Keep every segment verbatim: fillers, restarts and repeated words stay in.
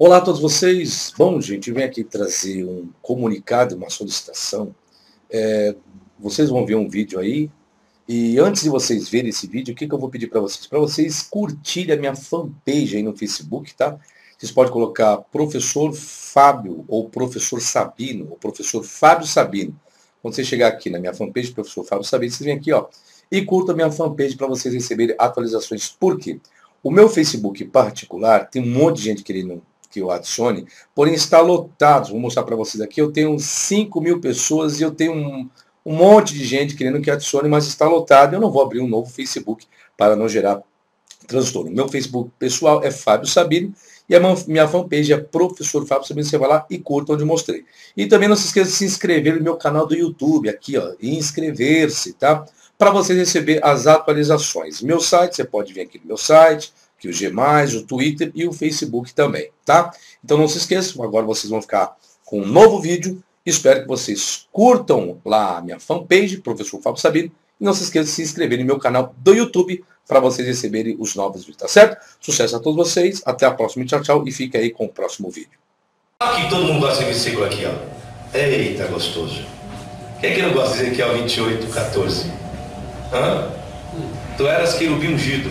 Olá a todos vocês. Bom, gente, eu venho aqui trazer um comunicado, uma solicitação. É, vocês vão ver um vídeo aí. E antes de vocês verem esse vídeo, o que, que eu vou pedir para vocês? Para vocês curtirem a minha fanpage aí no Facebook, tá? Vocês podem colocar Professor Fábio, ou Professor Sabino, ou Professor Fábio Sabino. Quando você chegar aqui na minha fanpage, Professor Fábio Sabino, vocês vêm aqui, ó, e curtam a minha fanpage para vocês receberem atualizações. Por quê? O meu Facebook particular, tem um monte de gente querendo que eu adicione, porém está lotado. Vou mostrar para vocês aqui, eu tenho cinco mil pessoas e eu tenho um, um monte de gente querendo que adicione, mas está lotado. Eu não vou abrir um novo Facebook para não gerar transtorno. Meu Facebook pessoal é Fábio Sabino e a minha fanpage é Professor Fábio Sabino. Você vai lá e curta onde eu mostrei. E também não se esqueça de se inscrever no meu canal do YouTube, aqui, ó, e inscrever-se, tá? Para vocês receber as atualizações. Meu site, você pode vir aqui no meu site, que o G mais, o Twitter e o Facebook também, tá? Então não se esqueçam, agora vocês vão ficar com um novo vídeo. Espero que vocês curtam lá a minha fanpage, Professor Fábio Sabino, e não se esqueçam de se inscrever no meu canal do YouTube para vocês receberem os novos vídeos, tá certo? Sucesso a todos vocês, até a próxima, tchau, tchau, e fica aí com o próximo vídeo. Aqui todo mundo gosta de versículo aqui, ó. Eita, gostoso. Quem é que não gosta de Ezequiel vinte e oito, quatorze? Hã? Tu eras querubim ungido.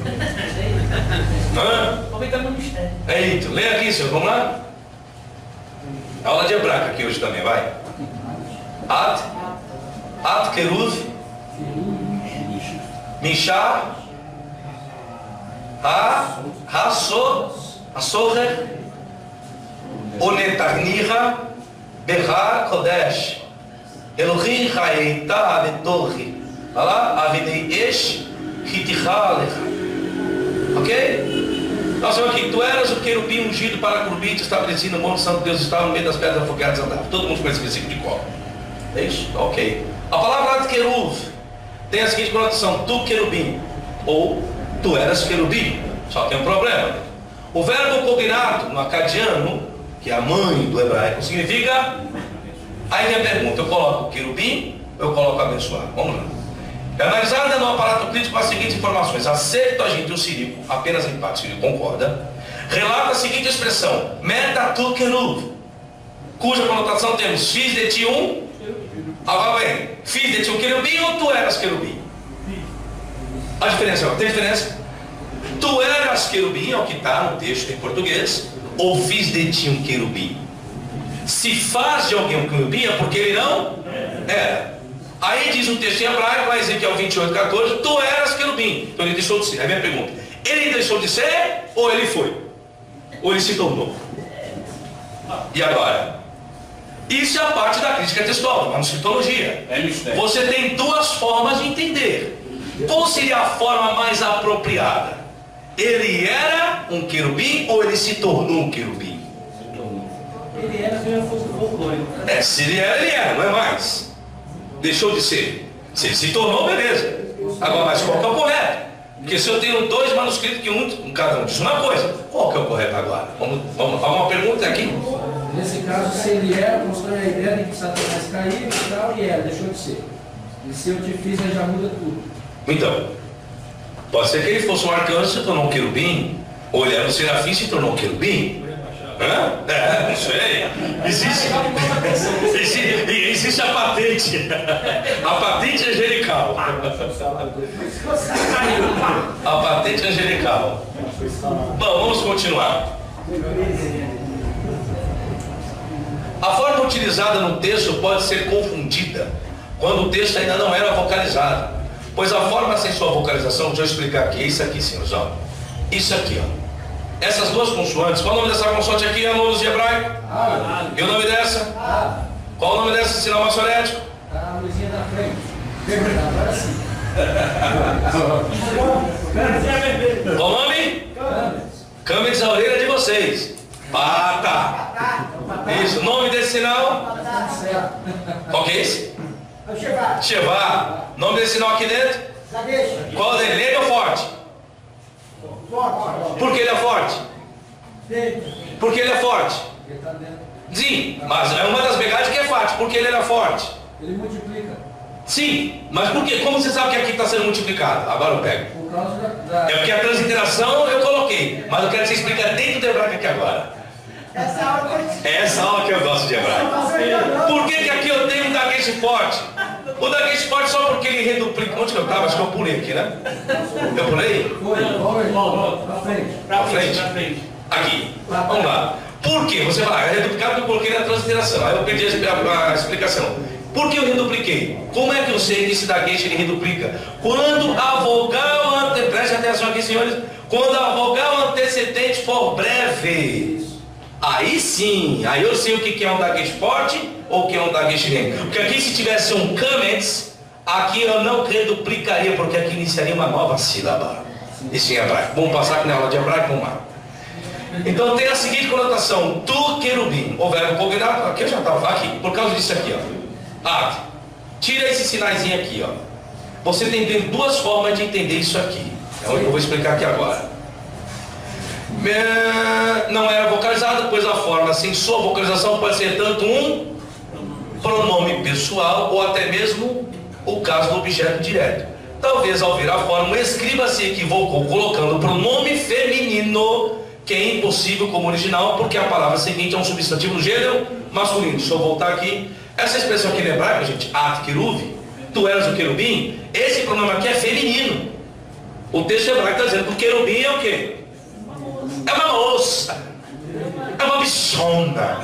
Hã? Eita, lê aqui, senhor, vamos lá? Aula de hebraico aqui hoje também, vai. At, At Keruv, Mishá, Ha, Hasso, Assoher, Onetarniha, Behar, Kodesh, Elohim, Haeita, Betorri, olha lá, Avinei Esh, Hitihalech. Ok? Nós vamos aqui. Tu eras o querubim ungido para querubim, te estabelecido no Monte Santo Deus, estava no meio das pedras afogadas, andava. Todo mundo conhece esse versículo de cor. É isso? Ok. A palavra queruv tem a seguinte conotação: tu querubim, ou tu eras querubim. Só tem um problema. O verbo combinado no acadiano, que é a mãe do hebraico, significa. Aí minha pergunta: eu coloco querubim ou eu coloco abençoar? Vamos lá. É analisada no aparato crítico as seguintes informações. A Septuaginta Sírico, apenas em parte Sírico concorda, relata a seguinte expressão: Meta tu queruv, cuja conotação temos: fiz de ti um, agora vem, fiz de ti um querubim ou tu eras querubim? A diferença é, tem diferença? Tu eras querubim, é o que está no texto em português, ou fiz de ti um querubim? Se faz de alguém um querubim é porque ele não era. Aí diz um texto em hebraico, lá Ezequiel vinte e oito, quatorze, tu eras querubim. Então ele deixou de ser. Aí minha pergunta: ele deixou de ser ou ele foi? Ou ele se tornou? E agora? Isso é a parte da crítica textual, da manuscritologia. Você tem duas formas de entender. Qual seria a forma mais apropriada? Ele era um querubim ou ele se tornou um querubim? Ele era se ele fosse folclórico. É, se ele era, ele era, não é mais. Deixou de ser. Se ele se tornou, beleza. Agora, mas qual que é o correto? Porque se eu tenho dois manuscritos que um, cada um diz uma coisa, qual que é o correto agora? Vamos, vamos fazer uma pergunta aqui. Nesse caso, se ele era, constrói a ideia de que Satanás caiu e tal, e era, deixou de ser. E se eu te fiz, aí já muda tudo. Então, pode ser que ele fosse um arcanjo e se tornou um querubim, ou ele era um serafim e se tornou um querubim. Hã? É, não sei. Existe, existe, existe a patente. A patente angelical. A patente angelical. Bom, vamos continuar. A forma utilizada no texto pode ser confundida quando o texto ainda não era vocalizado, pois a forma sem sua vocalização, deixa eu explicar aqui, é isso aqui, senhores, ó. Isso aqui, ó. Essas duas consoantes, qual o nome dessa consoante aqui, alunos de hebraico? Ah, e o nome dessa? Ah, Qual o nome desse sinal maçorético? a luzinha da frente. Agora sim. Qual o nome? Câmeras a orelha de vocês. Pata. Isso, o nome desse sinal? Qual que é esse? Shevá. Nome desse sinal aqui dentro? Qual dele? Leve ou forte? Por que ele é forte? Porque ele é forte. Sim, mas é uma das pegadas que é forte. Porque ele era forte. Ele multiplica. Sim, mas por quê? Como você sabe que aqui está sendo multiplicado? Agora eu pego. Por causa da... da... É porque a transliteração eu coloquei, mas eu quero que você explique dentro do hebraico aqui agora. Essa aula É essa aula que eu gosto de hebraico. Por que que aqui eu tenho um daguete forte? O daguete forte só porque ele reduplica. Onde que eu estava? Acho que eu pulei aqui, né? Eu pulei? Foi, volta, pra frente. Pra frente. Aqui. Vamos lá. Por quê? Você vai lá, é reduplicado que eu coloquei na transliteração. Aí eu perdi a, a explicação. Por que eu redupliquei? Como é que eu sei que esse daguete ele reduplica? Quando a vogal antecedente, preste atenção aqui, senhores, quando a vogal antecedente for breve, aí sim, aí eu sei o que é um daguete forte ou o que é um daguete lento. Porque aqui se tivesse um camens, aqui eu não reduplicaria, porque aqui iniciaria uma nova sílaba. Isso em hebraico. Vamos passar aqui na aula de hebraico, vamos lá. Então tem a seguinte conotação, tu querubim, o verbo cognado, aqui eu já estava, aqui, por causa disso aqui, ó. Ah, tira esse sinaizinho aqui, ó. Você tem duas formas de entender isso aqui. É o que eu vou explicar aqui agora. Não era vocalizado, pois a forma sem sua vocalização pode ser tanto um pronome pessoal ou até mesmo o caso do objeto direto. Talvez ao ver a forma, o escriba se equivocou colocando o pronome feminino, que é impossível como original, porque a palavra seguinte é um substantivo no gênero masculino. Deixa eu voltar aqui. Essa expressão aqui no hebraico, gente, at keruv, tu eras o querubim, esse pronome aqui é feminino. O texto hebraico está dizendo que o querubim é o quê? É uma moça, é uma bichona.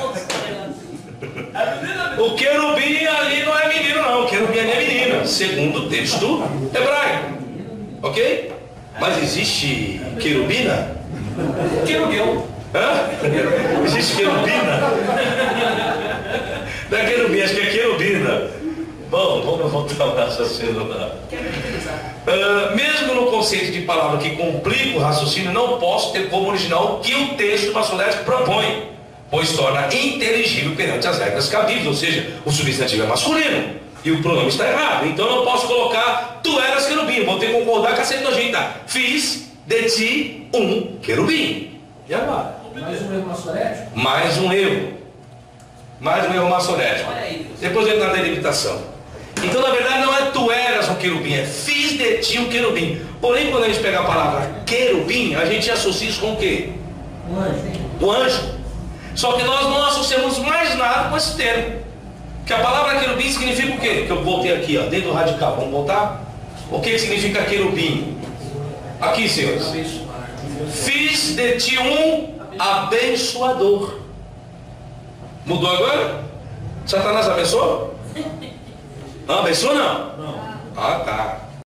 O querubim ali não é menino não, o querubim ali é menina, segundo o texto hebraico. Ok? Mas existe querubina? Querubim. Hã? Existe querubina? Não é querubim, acho que é querubina. Bom, vamos voltar ao raciocínio lá. Uh, mesmo no conceito de palavra que complica o raciocínio, não posso ter como original o que o texto maçonético propõe, pois torna inteligível perante as regras cabíveis, ou seja, o substantivo é masculino e o pronome está errado. Então eu não posso colocar tu eras querubim, vou ter que concordar com a septuaginta. Fiz de ti um querubim. E agora? Mais um erro maçonético? Mais um erro. Mais um erro maçonético. Depois entra na delimitação. Então, na verdade, não é tu eras um querubim, é fiz de ti um querubim. Porém, quando a gente pega a palavra querubim, a gente associa isso com o quê? Um anjo. O anjo. Só que nós não associamos mais nada com esse termo. Que a palavra querubim significa o quê? Que eu voltei aqui, ó, dentro do radical. Vamos voltar? O que significa querubim? Aqui, senhores. Fiz de ti um abençoador. Mudou agora? Satanás abençoou? Não, abençoou não? Não. Ah, tá.